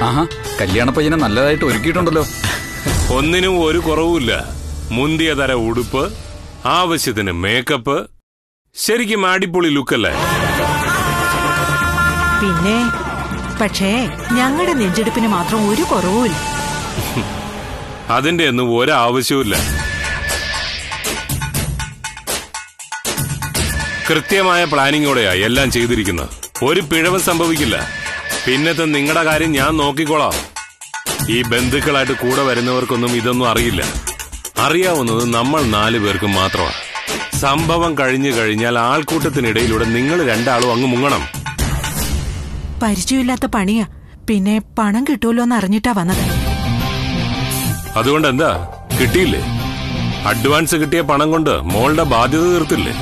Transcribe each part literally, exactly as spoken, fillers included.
ആഹാ, കല്യാണ പയ്യനെ നല്ലതായിട്ട് ഒരുക്കിയിട്ടുണ്ടല്ലോ. ഒന്നിനും ഒരു കുറവുമില്ല. മുന്തിയ തര ഉടുപ്പ്, ആവശ്യത്തിന് മേക്കപ്പ്, ശരിക്കും അടിപൊളി ലുക്കല്ലേ? പിന്നെ പക്ഷേ ഞങ്ങളുടെ നെഞ്ചെടുപ്പിന് മാത്രം ഒരു കുറവുമില്ല. അതിന്റെ ഒന്നും ഒരാവശ്യവുമില്ല. കൃത്യമായ പ്ലാനിങ്ങോടെയാ എല്ലാം ചെയ്തിരിക്കുന്നത്. ഒരു പിഴവ് സംഭവിക്കില്ല. പിന്നത്തെ നിങ്ങളുടെ കാര്യം ഞാൻ നോക്കിക്കോളാം. ഈ ബന്ധുക്കളായിട്ട് കൂടെ വരുന്നവർക്കൊന്നും ഇതൊന്നും അറിയില്ല. അറിയാവുന്നത് നമ്മൾ നാലു പേർക്ക് മാത്രമാണ്. സംഭവം കഴിഞ്ഞു കഴിഞ്ഞാൽ ആൾക്കൂട്ടത്തിനിടയിലൂടെ നിങ്ങൾ രണ്ടാളും അങ്ങ് മുങ്ങണം. പരിചയമില്ലാത്ത പണിയാ, പിന്നെ പണം കിട്ടുമല്ലോ എന്ന് അറിഞ്ഞിട്ടാ വന്നത്. അതുകൊണ്ട് എന്താ കിട്ടിയില്ലേ? അഡ്വാൻസ് കിട്ടിയ പണം കൊണ്ട് മോളുടെ ബാധ്യത തീർത്തില്ലേ?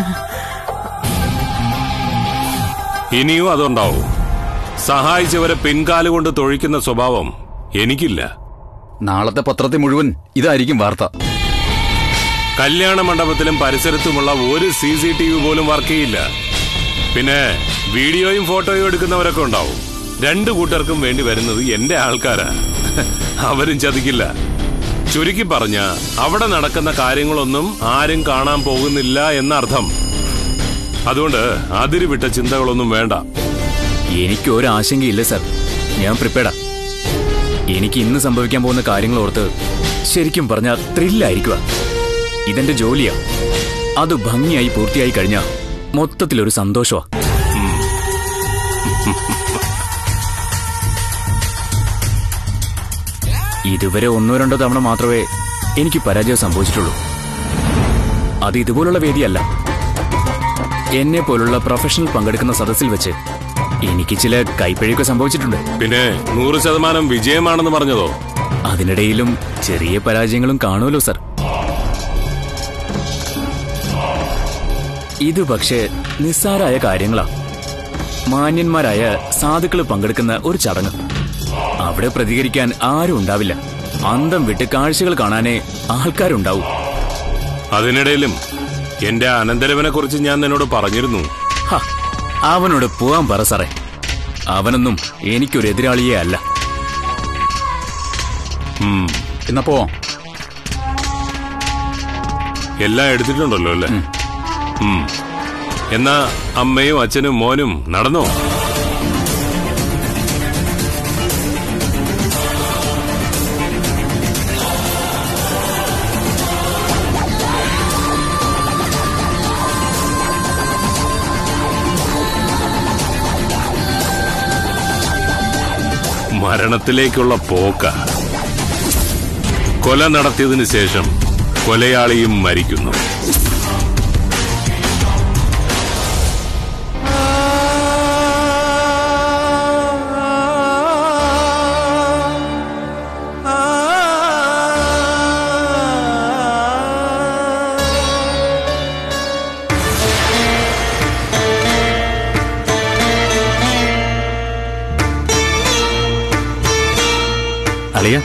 ഇനിയും അതുണ്ടാവും. സഹായിച്ചവരെ പിൻകാലുകൊണ്ട് തൊഴിക്കുന്ന സ്വഭാവം എനിക്കില്ല. നാളത്തെ പത്രത്തിൽ മുഴുവൻ ഇതായിരിക്കും വാർത്ത. കല്യാണ മണ്ഡപത്തിലും പരിസരത്തുമുള്ള ഒരു സി സി ടി വി പോലും വർക്ക് ചെയ്യില്ല. പിന്നെ വീഡിയോയും ഫോട്ടോയും എടുക്കുന്നവരൊക്കെ ഉണ്ടാവും. രണ്ടു കൂട്ടർക്കും വേണ്ടി വരുന്നത് എന്റെ ആൾക്കാരാ. അവരും ചതിക്കില്ല. ചുരുക്കി പറഞ്ഞ അവിടെ നടക്കുന്ന കാര്യങ്ങളൊന്നും ആരും കാണാൻ പോകുന്നില്ല എന്നർത്ഥം. അതുകൊണ്ട് അതിരുവിട്ട ചിന്തകളൊന്നും വേണ്ട. എനിക്ക് ഒരു ആശങ്കയില്ല സർ, ഞാൻ പ്രിപ്പയർഡാ. എനിക്ക് ഇന്ന് സംഭവിക്കാൻ പോകുന്ന കാര്യങ്ങൾ ഓർത്ത് ശരിക്കും പറഞ്ഞാൽ ത്രില്ലായിരിക്കുക. ഇതെന്റെ ജോലിയാ. അത് ഭംഗിയായി പൂർത്തിയായി കഴിഞ്ഞാൽ മൊത്തത്തിലൊരു സന്തോഷമാ. ഇതുവരെ ഒന്നോ രണ്ടോ തവണ മാത്രമേ എനിക്ക് പരാജയം സംഭവിച്ചിട്ടുള്ളൂ. അത് ഇതുപോലുള്ള വേദിയല്ല. എന്നെ പോലുള്ള പ്രൊഫഷണൽ പങ്കെടുക്കുന്ന സദസ്സിൽ വെച്ച് എനിക്ക് ചില കൈപ്പിഴയൊക്കെ സംഭവിച്ചിട്ടുണ്ട്. പിന്നെ നൂറ് ശതമാനം വിജയമാണെന്ന് പറഞ്ഞതോ? അതിനിടയിലും ചെറിയ പരാജയങ്ങളും കാണുമല്ലോ സർ. ഇത് പക്ഷേ നിസ്സാരായ കാര്യങ്ങളാ. മാന്യന്മാരായ സാധുക്കൾ പങ്കെടുക്കുന്ന ഒരു ചടങ്ങ്. അവിടെ പ്രതികരിക്കാൻ ആരും ഉണ്ടാവില്ല. അന്തം വിട്ട് കാഴ്ചകൾ കാണാനേ ആൾക്കാരുണ്ടാവൂ. അതിനിടയിലും എന്റെ അനന്തരവനെ കുറിച്ച് ഞാൻ നിന്നോട് പറഞ്ഞിരുന്നു. അവനോട് പോവാൻ പറ സാറേ. അവനൊന്നും എനിക്കൊരു എതിരാളിയേ അല്ല. എന്നാ പോവാം. എല്ലാം എടുത്തിട്ടുണ്ടല്ലോ അല്ലേ? എന്നാ അമ്മയും അച്ഛനും മോനും നടന്നോ? മരണത്തിലേക്കുള്ള പോക്ക. കൊല നടത്തിയതിനു ശേഷം കൊലയാളിയും മരിക്കുന്നു. അളിയ,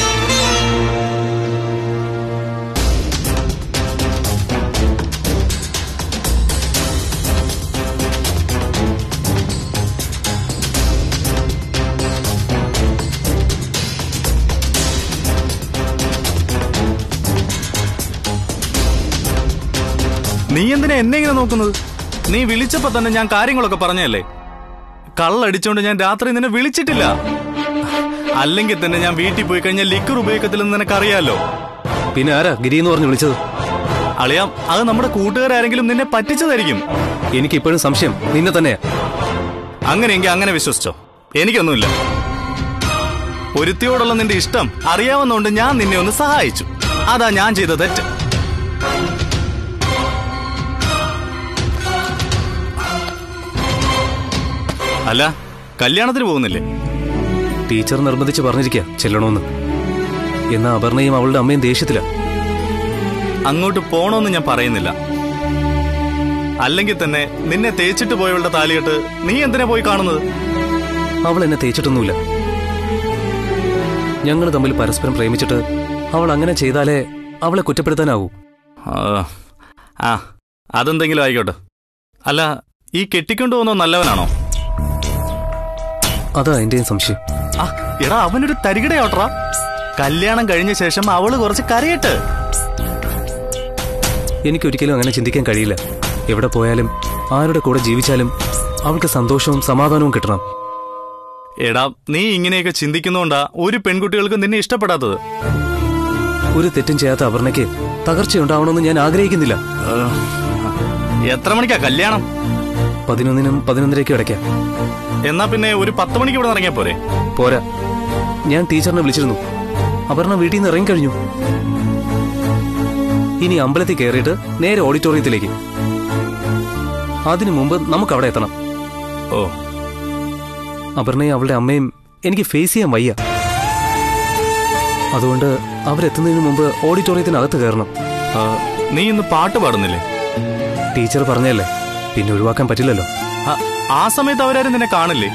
നീ എന്തിനാ എന്നെ ഇങ്ങനെ നോക്കുന്നത്? നീ വിളിച്ചപ്പോ തന്നെ ഞാൻ കാര്യങ്ങളൊക്കെ പറഞ്ഞല്ലേ. കള്ളടിച്ചോണ്ട് ഞാൻ രാത്രി നിന്നെ വിളിച്ചിട്ടില്ല. അല്ലെങ്കിൽ തന്നെ ഞാൻ വീട്ടിൽ പോയി കഴിഞ്ഞാൽ ലിക്കർ ഉപയോഗിക്കത്തില്ലെന്ന് നിനക്കറിയാലോ. പിന്നെ ആരാ ഗിരി എന്ന് പറഞ്ഞ് വിളിച്ചത്? അളിയാം, അത് നമ്മുടെ കൂട്ടുകാരാരെങ്കിലും നിന്നെ പറ്റിച്ചതായിരിക്കും. എനിക്ക് ഇപ്പോഴും സംശയം നിന്നെ തന്നെയാ. അങ്ങനെയെങ്കിൽ അങ്ങനെ വിശ്വസിച്ചോ, എനിക്കൊന്നുമില്ല. ഒരുത്തിയോടുള്ള നിന്റെ ഇഷ്ടം അറിയാവുന്നതുകൊണ്ട് ഞാൻ നിന്നെ ഒന്ന് സഹായിച്ചു. അതാ ഞാൻ ചെയ്ത തെറ്റ്. അല്ല, കല്യാണത്തിന് പോകുന്നില്ലേ? ടീച്ചർ നിർബന്ധിച്ച് പറഞ്ഞിരിക്കുക ചെല്ലണോന്ന്. എന്നാ അപർണയും അവളുടെ അമ്മയും ദേഷ്യത്തില. അങ്ങോട്ട് പോണോന്ന് ഞാൻ പറയുന്നില്ല. അല്ലെങ്കിൽ തന്നെ നിന്നെ തേച്ചിട്ട് പോയവളുടെ താലികെട്ട് നീ എന്തിനാ പോയി കാണുന്നത്? അവൾ എന്നെ തേച്ചിട്ടൊന്നുമില്ല. ഞങ്ങൾ തമ്മിൽ പരസ്പരം പ്രേമിച്ചിട്ട് അവൾ അങ്ങനെ ചെയ്താലേ അവളെ കുറ്റപ്പെടുത്താനാവൂ. ആ, അതെന്തെങ്കിലും ആയിക്കോട്ടെ. അല്ല, ഈ കെട്ടിക്കൊണ്ടു പോകുന്ന നല്ലവനാണോ? അതാ എന്റെയും സംശയം. ആ എടാ അവനൊരു തരികിടയോട്ടറാ. കല്യാണം കഴിഞ്ഞ ശേഷം അവള് കുറച്ച് കരയട്ട്. എനിക്കൊരിക്കലും അങ്ങനെ ചിന്തിക്കാൻ കഴിയില്ല. എവിടെ പോയാലും ആരുടെ കൂടെ ജീവിച്ചാലും അവൾക്ക് സന്തോഷവും സമാധാനവും കിട്ടണം. എടാ നീ ഇങ്ങനെയൊക്കെ ചിന്തിക്കുന്നോണ്ടാ ഒരു പെൺകുട്ടികൾക്ക് നിന്നെ ഇഷ്ടപ്പെടാത്തത്. ഒരു തെറ്റും ചെയ്യാത്ത അപർണയ്ക്ക് തകർച്ചയുണ്ടാവണമെന്ന് ഞാൻ ആഗ്രഹിക്കുന്നില്ല. എത്ര മണിക്കാ കല്യാണം? പതിനൊന്നിനും പതിനൊന്നരയ്ക്കും ഇടയ്ക്കാ. എന്നാ പിന്നെ ഒരു പത്ത് മണിക്ക് ഇവിടെ ഇറങ്ങിയാ പോരെ? പോരാ, ഞാൻ ടീച്ചറിനെ വിളിച്ചിരുന്നു. അപർണ വീട്ടിൽ നിന്ന് ഇറങ്ങിക്കഴിഞ്ഞു. ഇനി അമ്പലത്തിൽ കയറിയിട്ട് നേരെ ഓഡിറ്റോറിയത്തിലേക്ക്. അതിനു മുമ്പ് നമുക്ക് അവിടെ എത്തണം. ഓ, അപർണയും അവളുടെ അമ്മയും എനിക്ക് ഫേസ് ചെയ്യാൻ വയ്യ. അതുകൊണ്ട് അവരെത്തുന്നതിന് മുമ്പ് ഓഡിറ്റോറിയത്തിനകത്ത് കയറണം. നീ ഇന്ന് പാട്ട് പാടുന്നില്ലേ? ടീച്ചർ പറഞ്ഞല്ലേ, പിന്നെ ഒഴിവാക്കാൻ പറ്റില്ലല്ലോ. ആ സമയത്ത് അവരാരും നിന്നെ കാണില്ലേ?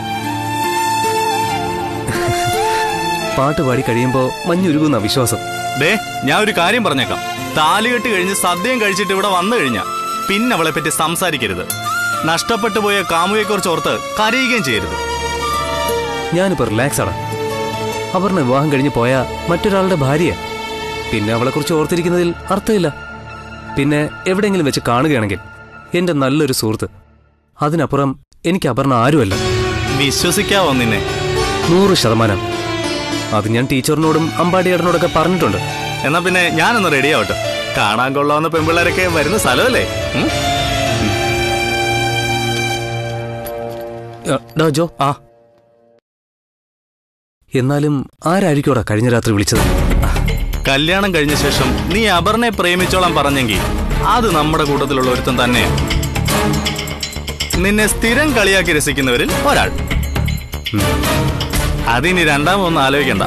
പാട്ട് പാടി കഴിയുമ്പോ മഞ്ഞുരുകുന്ന വിശ്വാസം. ഡേ, ഞാൻ ഒരു കാര്യം പറഞ്ഞേക്കാം. താലികെട്ട് കഴിഞ്ഞ് സദ്യയും കഴിച്ചിട്ട് ഇവിടെ വന്നു കഴിഞ്ഞാ പിന്നെ അവളെ പറ്റി സംസാരിക്കരുത്. നഷ്ടപ്പെട്ടു പോയ കാമുകയെക്കുറിച്ച് ഓർത്ത് കരയുകയും ചെയ്യരുത്. ഞാനിപ്പോ റിലാക്സ് ആണ്. അപർണ വിവാഹം കഴിഞ്ഞ് പോയാ മറ്റൊരാളുടെ ഭാര്യ. പിന്നെ അവളെ കുറിച്ച് ഓർത്തിരിക്കുന്നതിൽ അർത്ഥമില്ല. പിന്നെ എവിടെയെങ്കിലും വെച്ച് കാണുകയാണെങ്കിൽ എന്റെ നല്ലൊരു സുഹൃത്ത്. അതിനപ്പുറം എനിക്ക് അപർണ ആരുമല്ല. വിശ്വസിക്കാവോ നിന്നെ? നൂറ് ശതമാനം. അത് ഞാൻ ടീച്ചറിനോടും അമ്പാടിയേടനോടൊക്കെ പറഞ്ഞിട്ടുണ്ട്. എന്നാ പിന്നെ ഞാനൊന്ന് റെഡി ആവട്ടെ. കാണാൻ കൊള്ളാവുന്ന പെൺപിള്ളേരൊക്കെ വരുന്ന സ്ഥലമല്ലേ? ജോ, ആ എന്നാലും ആരായിരിക്കോടാ കഴിഞ്ഞ രാത്രി വിളിച്ചത്? കല്യാണം കഴിഞ്ഞ ശേഷം നീ അപർണയെ പ്രേമിച്ചോളാൻ പറഞ്ഞെങ്കിൽ അത് നമ്മുടെ കൂട്ടത്തിലുള്ള ഒരുത്തൻ തന്നെയാണ്. നിന്നെ സ്ഥിരം കളിയാക്കി രസിക്കുന്നവരിൽ ഒരാൾ. അതിനി രണ്ടാമതൊന്നും ആലോചിക്കണ്ട.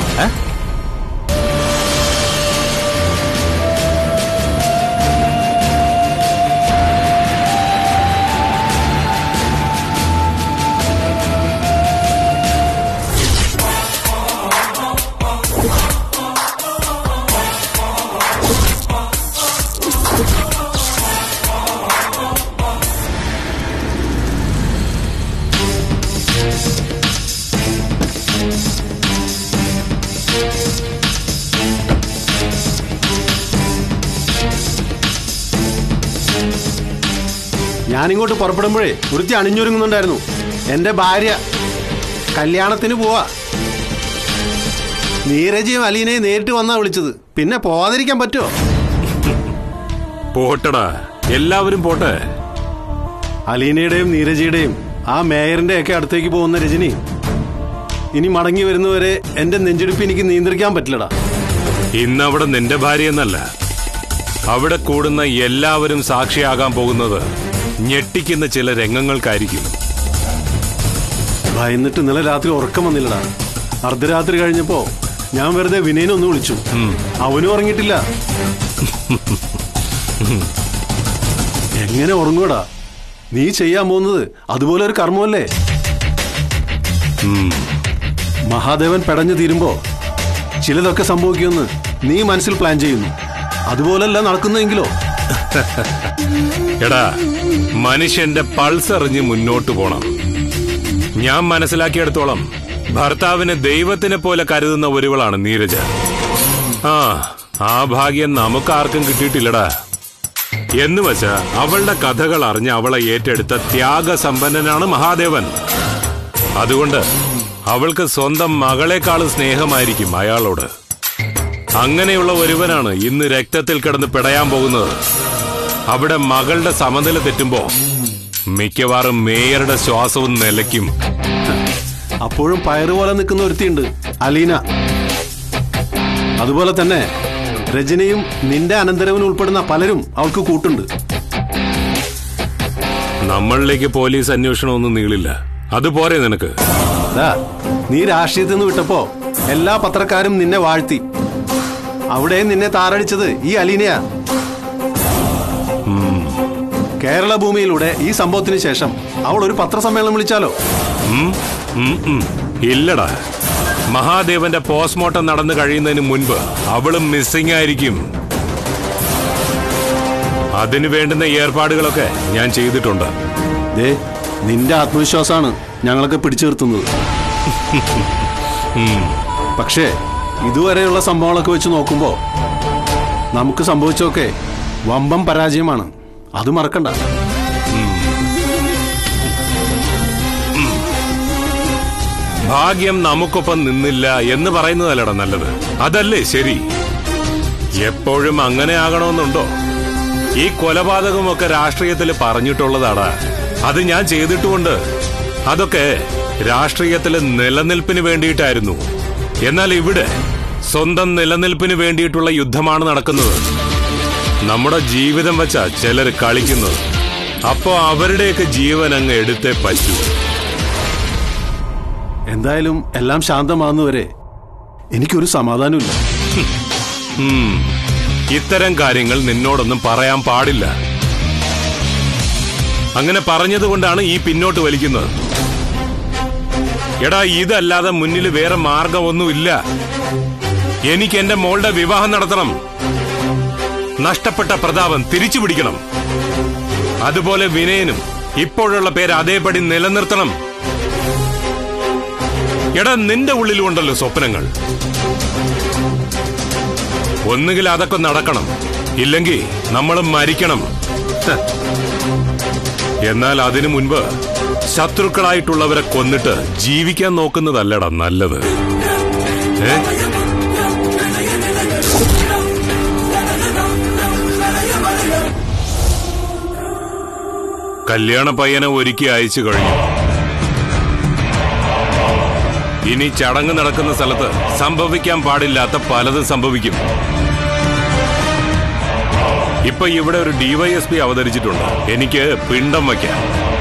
ഞാനിങ്ങോട്ട് പുറപ്പെടുമ്പോഴേ ഒരുത്തി അണിഞ്ഞൊരുങ്ങുന്നുണ്ടായിരുന്നു. എന്റെ ഭാര്യ കല്യാണത്തിന് പോവാ. നീരജയും അലീനയും നേരിട്ട് വന്നാ വിളിച്ചത്. പിന്നെ പോവാതിരിക്കാൻ പറ്റുമോ? പോട്ടടാ, എല്ലാവരും പോട്ടെ. അലീനയുടെയും നീരജയുടെയും ആ മേയറിന്റെ ഒക്കെ അടുത്തേക്ക് പോകുന്ന രജനി ഇനി മടങ്ങി വരുന്നവരെ എന്റെ നെഞ്ചെടുപ്പ് എനിക്ക് നിയന്ത്രിക്കാൻ പറ്റില്ലടാ. ഇന്നവിടെ നിന്റെ ഭാര്യ എന്നല്ല, അവിടെ കൂടുന്ന എല്ലാവരും സാക്ഷിയാകാൻ പോകുന്നത് ഞെട്ടിക്കുന്ന ചില രംഗങ്ങൾക്കായിരിക്കും. ഭയന്നിട്ട് ഇന്നലെ രാത്രി ഉറക്കം വന്നില്ലടാ. അർദ്ധരാത്രി കഴിഞ്ഞപ്പോ ഞാൻ വെറുതെ വിനയനെ ഒന്ന് വിളിച്ചു. അവനും ഉറങ്ങിയിട്ടില്ല. എങ്ങനെ ഉറങ്ങൂടാ? നീ ചെയ്യാൻ പോകുന്നത് അതുപോലെ ഒരു കർമ്മമല്ലേ? മഹാദേവൻ പെടഞ്ഞു തീരുമ്പോ ചിലതൊക്കെ സംഭവിക്കുമെന്ന് നീ മനസ്സിൽ പ്ലാൻ ചെയ്യുന്നു. അതുപോലല്ല നടക്കുന്നതെങ്കിലോ? എടാ, മനുഷ്യന്റെ പൾസ് അറിഞ്ഞ് മുന്നോട്ട് പോണം. ഞാൻ മനസ്സിലാക്കിയെടുത്തോളം ഭർത്താവിനെ ദൈവത്തിനെ പോലെ കരുതുന്ന ഒരുവളാണ് നീരജ. ആ ആ ഭാഗ്യം നമുക്കാർക്കും കിട്ടിയിട്ടില്ലടാ. എന്ന് വെച്ചാ അവളുടെ കഥകൾ അറിഞ്ഞ് അവളെ ഏറ്റെടുത്ത ത്യാഗസമ്പന്നനാണ് മഹാദേവൻ. അതുകൊണ്ട് അവൾക്ക് സ്വന്തം മകളെക്കാളും സ്നേഹമായിരിക്കും അയാളോട്. അങ്ങനെയുള്ള ഒരുവനാണ് ഇന്ന് രക്തത്തിൽ കിടന്ന് പിടയാൻ പോകുന്നത്. അവിടെ മകളുടെ സമനില തെറ്റുമ്പോ മിക്കവാറും മേയറുടെ ശ്വാസവും നിലയ്ക്കും. അപ്പോഴും പയറുപോലെ നിൽക്കുന്ന ഒരുത്തിയുണ്ട്, അലീന. അതുപോലെ തന്നെ രജനിയും നിന്റെ അനന്തരവൻ ഉൾപ്പെടുന്ന പലരും അവൾക്ക് കൂട്ടുണ്ട്. നമ്മളിലേക്ക് പോലീസ് അന്വേഷണം ഒന്നും നീളില്ല. അതുപോരെ നിനക്ക്? നീ രാഷ്ട്രീയത്തിൽ നിന്ന് വിട്ടപ്പോ എല്ലാ പത്രക്കാരും നിന്നെ വാഴ്ത്തി. അവിടെ നിന്നെ താറടിച്ചത് ഈ അലീനയാ. കേരള ഭൂമിയിലൂടെ ഈ സംഭവത്തിന് ശേഷം അവൾ ഒരു പത്രസമ്മേളനം വിളിച്ചാലോ? ഇല്ലടാ, മഹാദേവന്റെ പോസ്റ്റ്മോർട്ടം നടന്നു കഴിയുന്നതിന് മുൻപ് അവളും മിസ്സിംഗ് ആയിരിക്കും. അതിനു വേണ്ടുന്ന ഏർപ്പാടുകളൊക്കെ ഞാൻ ചെയ്തിട്ടുണ്ട്. നിന്റെ ആത്മവിശ്വാസമാണ് ഞങ്ങളൊക്കെ പിടിച്ചു നിർത്തുന്നത്. പക്ഷേ ഇതുവരെയുള്ള സംഭവങ്ങളൊക്കെ വെച്ച് നോക്കുമ്പോ നമുക്ക് സംഭവിച്ചൊക്കെ വമ്പം പരാജയമാണ്. അത് മറക്കണ്ട. ഭാഗ്യം നമുക്കൊപ്പം നിന്നില്ല എന്ന് പറയുന്നതല്ലടാ നല്ലത്. അതല്ലേ ശരി? എപ്പോഴും അങ്ങനെ ആകണമെന്നുണ്ടോ? ഈ കൊലപാതകമൊക്കെ രാഷ്ട്രീയത്തിൽ പറഞ്ഞിട്ടുള്ളതാടാ. അത് ഞാൻ ചെയ്തിട്ടുമുണ്ട്. അതൊക്കെ രാഷ്ട്രീയത്തിലെ നിലനിൽപ്പിന് വേണ്ടിയിട്ടായിരുന്നു. എന്നാൽ ഇവിടെ സ്വന്തം നിലനിൽപ്പിന് വേണ്ടിയിട്ടുള്ള യുദ്ധമാണ് നടക്കുന്നത്. നമ്മുടെ ജീവിതം വെച്ചാ ചിലർ കളിക്കുന്നത്. അപ്പോ അവരുടെയൊക്കെ ജീവൻ അങ്ങ് എടുത്തേ പറ്റൂ. എന്തായാലും എല്ലാം ശാന്തമാകുന്നവരെ എനിക്കൊരു സമാധാനമില്ല. ഇത്തരം കാര്യങ്ങൾ നിന്നോടൊന്നും പറയാൻ പാടില്ല. അങ്ങനെ പറഞ്ഞതുകൊണ്ടാണ് ഈ പിന്നോട്ട് വലിക്കുന്നത്. എടാ, ഇതല്ലാതെ മുന്നിൽ വേറെ മാർഗമൊന്നുമില്ല. എനിക്ക് എന്റെ മോളുടെ വിവാഹം നടത്തണം. നഷ്ടപ്പെട്ട പ്രതാപം തിരിച്ചു പിടിക്കണം. അതുപോലെ വിനയനും ഇപ്പോഴുള്ള പേര് അതേപടി നിലനിർത്തണം. എടാ, നിന്റെ ഉള്ളിലുണ്ടല്ലോ സ്വപ്നങ്ങൾ. ഒന്നുകിൽ അതൊക്കെ നടക്കണം, ഇല്ലെങ്കിൽ നമ്മൾ മരിക്കണം. എന്നാൽ അതിനു മുൻപ് ശത്രുക്കളായിട്ടുള്ളവരെ കൊന്നിട്ട് ജീവിക്കാൻ നോക്കുന്നതല്ലടാ നല്ലത്. ഏ കല്യാണ പയ്യനെ ഒരുക്കി അയച്ചു കഴിഞ്ഞു. ഇനി ചടങ്ങ് നടക്കുന്ന സ്ഥലത്ത് സംഭവിക്കാൻ പാടില്ലാത്ത പലതും സംഭവിക്കും. ഇപ്പൊ ഇവിടെ ഒരു ഡിവൈഎസ്പി അവതരിച്ചിട്ടുണ്ട്. എനിക്ക് പിണ്ടം വയ്ക്കാം.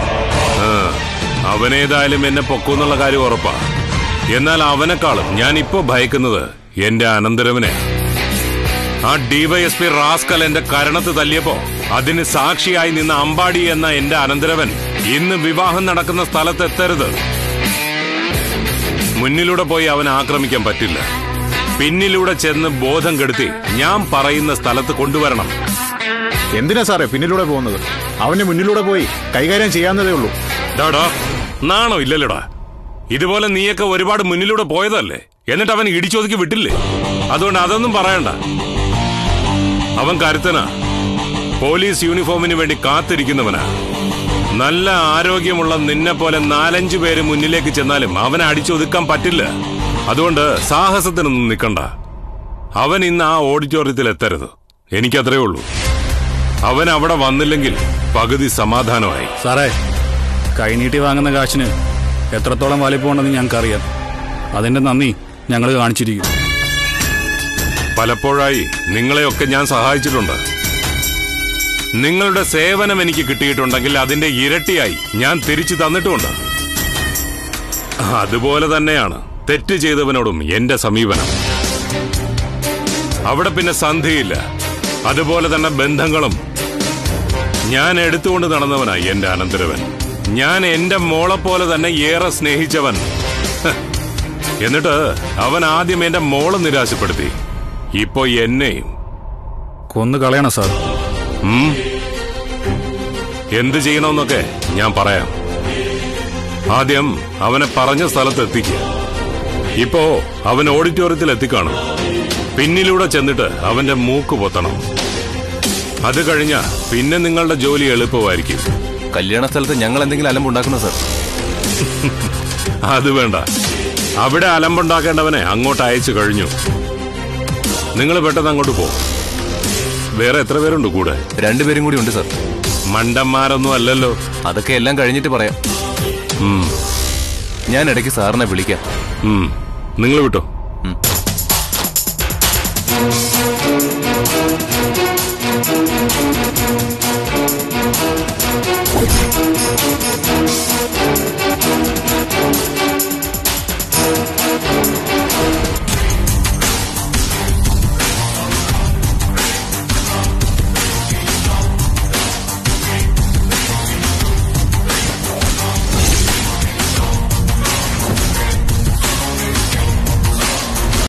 അവനേതായാലും എന്നെ പൊക്കൂന്നുള്ള കാര്യം ഉറപ്പാ. എന്നാൽ അവനെക്കാളും ഞാൻ ഇപ്പോ ഭയക്കുന്നത് എന്റെ അനന്തരവനെ. ആ ഡിവൈഎസ്പി റാസ്കൽ എന്റെ കരണത്ത് തല്ലിയപ്പോ അതിന് സാക്ഷിയായി നിന്ന അമ്പാടി എന്ന എന്റെ അനന്തരവൻ ഇന്ന് വിവാഹം നടക്കുന്ന സ്ഥലത്ത് എത്തരുത്. മുന്നിലൂടെ പോയി അവനെ ആക്രമിക്കാൻ പറ്റില്ല. പിന്നിലൂടെ ചെന്ന് ബോധം കെടുത്തി ഞാൻ പറയുന്ന സ്ഥലത്ത് കൊണ്ടുവരണം. എന്തിനാ സാറേ പിന്നിലൂടെ പോകുന്നത്? അവന് മുന്നിലൂടെ പോയി കൈകാര്യം ചെയ്യാവുന്നതേ ഉള്ളൂ. ഡാടാ, നാണോ ഇല്ലല്ലോടാ? ഇതുപോലെ നീയൊക്കെ ഒരുപാട് മുന്നിലൂടെ പോയതല്ലേ? എന്നിട്ട് അവൻ ഇടിച്ചൊതുക്കി വിട്ടില്ലേ? അതുകൊണ്ട് അതൊന്നും പറയണ്ട. അവൻ കരുത്തനാ. പോലീസ് യൂണിഫോമിന് വേണ്ടി കാത്തിരിക്കുന്നവനാ. നല്ല ആരോഗ്യമുള്ള നിന്നെ പോലെ നാലഞ്ചു പേര് മുന്നിലേക്ക് ചെന്നാലും അവനെ അടിച്ചൊതുക്കാൻ പറ്റില്ല. അതുകൊണ്ട് സാഹസത്തിനൊന്നും നിൽക്കണ്ട. അവൻ ഇന്ന് ആ ഓഡിറ്റോറിയത്തിൽ എത്തരുത്. എനിക്കത്രേ ഉള്ളൂ. അവൻ അവിടെ വന്നില്ലെങ്കിൽ പകുതി സമാധാനമായി. സാറേ, കൈനീട്ടി വാങ്ങുന്ന കാശിന് എത്രത്തോളം വലിപ്പമുണ്ടെന്ന് ഞങ്ങൾക്കറിയാം. അതിന്റെ നന്ദി ഞങ്ങൾ കാണിച്ചിരിക്കും. പലപ്പോഴായി നിങ്ങളെയൊക്കെ ഞാൻ സഹായിച്ചിട്ടുണ്ട്. നിങ്ങളുടെ സേവനം എനിക്ക് കിട്ടിയിട്ടുണ്ടെങ്കിൽ അതിന്റെ ഇരട്ടിയായി ഞാൻ തിരിച്ചു തന്നിട്ടുമുണ്ട്. അതുപോലെ തന്നെയാണ് തെറ്റ് ചെയ്തവനോടും എന്റെ സമീപനം. അവിടെ പിന്നെ സന്ധിയില്ല. അതുപോലെ തന്നെ ബന്ധങ്ങളും. ഞാൻ എടുത്തുകൊണ്ട് നടന്നവനായി എന്റെ അനന്തരവൻ. ഞാൻ എന്റെ മോളെ പോലെ തന്നെ ഏറെ സ്നേഹിച്ചവൻ. എന്നിട്ട് അവൻ ആദ്യം എന്റെ മോളെ നിരാശപ്പെടുത്തി. ഇപ്പൊ എന്നെയും കൊന്നു കളയണം സാർ. എന്ത് ചെയ്യണമെന്നൊക്കെ ഞാൻ പറയാം. ആദ്യം അവനെ പറഞ്ഞ സ്ഥലത്ത് എത്തിക്കുക. ഇപ്പോ അവൻ ഓഡിറ്റോറിയത്തിൽ എത്തിക്കാണും. പിന്നിലൂടെ ചെന്നിട്ട് അവന്റെ മൂക്ക് പൊത്തണം. അത് കഴിഞ്ഞ പിന്നെ നിങ്ങളുടെ ജോലി എളുപ്പമായിരിക്കും. കല്യാണ സ്ഥലത്ത് ഞങ്ങൾ എന്തെങ്കിലും അലമ്പുണ്ടാക്കുന്ന സാർ? അത് വേണ്ട. അവിടെ അലമ്പുണ്ടാക്കേണ്ടവനെ അങ്ങോട്ട് അയച്ചു കഴിഞ്ഞു. നിങ്ങൾ പെട്ടെന്ന് അങ്ങോട്ട് പോ. വേറെ എത്ര പേരുണ്ട് കൂടെ? രണ്ടുപേരും കൂടി ഉണ്ട് സാർ. മണ്ടന്മാരൊന്നും അല്ലല്ലോ. അതൊക്കെ എല്ലാം കഴിഞ്ഞിട്ട് പറയാം. ഞാൻ ഇടയ്ക്ക് സാറിനെ വിളിക്കാം. നിങ്ങൾ വിട്ടോ.